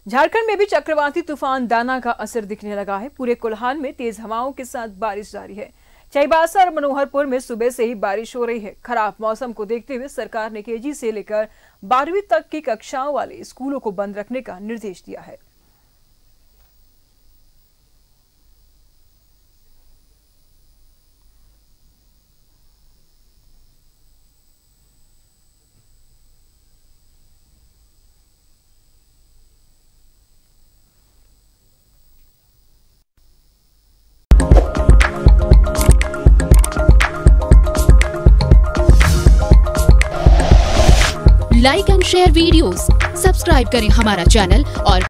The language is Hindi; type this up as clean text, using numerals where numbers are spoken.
झारखंड में भी चक्रवाती तूफान दाना का असर दिखने लगा है। पूरे कोल्हान में तेज हवाओं के साथ बारिश जारी है। चाईबासा और मनोहरपुर में सुबह से ही बारिश हो रही है। खराब मौसम को देखते हुए सरकार ने केजी से लेकर 12वीं तक की कक्षाओं वाले स्कूलों को बंद रखने का निर्देश दिया है। Like and share videos, subscribe करें हमारा चैनल और